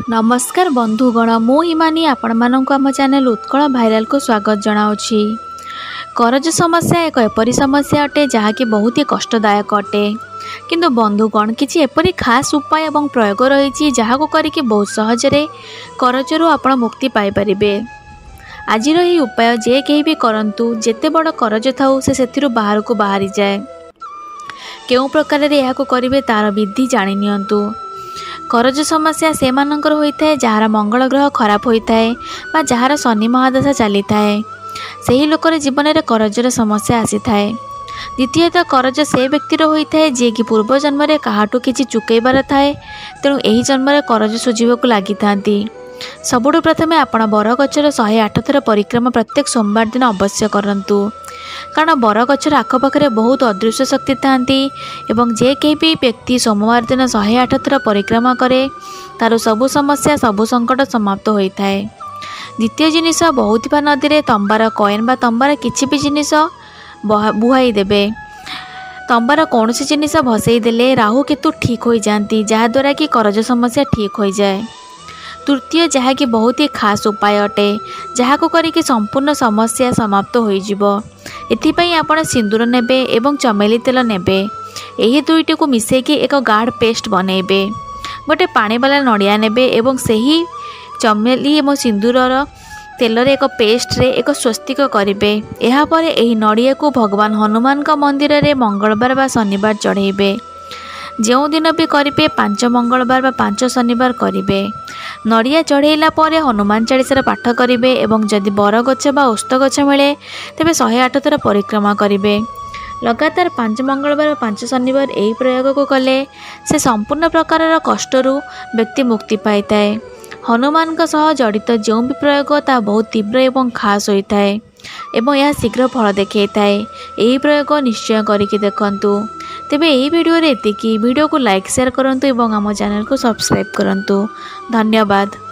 नमस्कार बंधुगण मु हिमानी आपण मानक आम चैनल उत्कल भाइराल को स्वागत जनाऊँगी। करज समस्या एक एपरी समस्या अटे जहाँकि बहुत ही कष्टदायक अटे किंतु बंधुगण किसी एपरी खास उपाय और प्रयोग रही जहाँ को करके बहुत सहजरे करजरू आप मुक्ति पाइपर। आज यही उपाय जे कहीं भी करंतु जेते बड़ करज थाऊ से बाहर को बाहरी जाए। केउ प्रकार यह करेंगे तार विधि जाणी नियंतु। करज समस्या से मानकर होता है जार मंगल ग्रह खराब होता है बा जार शनि महादशा चली थाए सही लोकर जीवन में करजर समस्या आसी थाए। द्वितीयतः करज से व्यक्तिर होता है जी कि पूर्व जन्म में काहाटू किसी चुकैबार थाए तेणु यही जन्म में करज सुझाक लगी था। सबुठु प्रथमे आपण बरगछर 108 थर परिक्रमा प्रत्येक सोमवार दिन अवश्य करंतु कारण बरगछर आखपाखे बहुत अदृश्य शक्ति था जे कहीं भी व्यक्ति सोमवार दिन 108 थर परिक्रमा करे तार सबु समस्या सबु संकट समाप्त होता है। द्वितीय जिनिस बहुथिबा नदी में तंबार कॉइन बा तंबार किसी भी जिनिस बुहाई देबे। तंबार कौन सी जिनिस भसई देले राहु केतु ठीक हो जाती जहाद्वारा कि करज समस्या ठीक हो जाए। तृतीय जहाँकि बहुत ही खास उपाय अटे जहाँ को करके संपूर्ण समस्या समाप्त हो। एथिपाई आपण सिंदूर नेबे एवं चमेली तेल नेबे यही दुईटी को मिसेकी एक गाढ़ पेस्ट बनइबे। गोटे पानी वाला नड़िया नेबे एवं सही चमेली एवं सिंदूर तेल एक पेस्ट रे एक स्वस्तिक करेंगे। यापर यही नड़िया को भगवान हनुमान का मंदिर रे मंगलवार बा शनिवार चढ़ेबे। जो दिन भी करेंगे 5 मंगलवार बा 5 शनिवार करेंगे। नड़िया चढ़ेला परे हनुमान चालीसार पाठ करेंगे एवं जदि बरगछ बा ओस्त गछ मिले तेबे 108 थर परिक्रमा करेंगे। लगातार 5 मंगलवार 5 शनिवार यही प्रयोग को कले से संपूर्ण प्रकार कष्टरू व्यक्ति मुक्ति पाई थाए। हनुमान का सह जड़ित जो भी प्रयोग ता बहुत तीव्र एवं खास होता है एवं यह शीघ्र फल देखा थाए। यही प्रयोग निश्चय करके देखंतु। तेबे यही वीडियो रे एतिकी। वीडियो को लाइक शेयर करंतु एवं आम चैनल को सब्सक्राइब करंतु। धन्यवाद।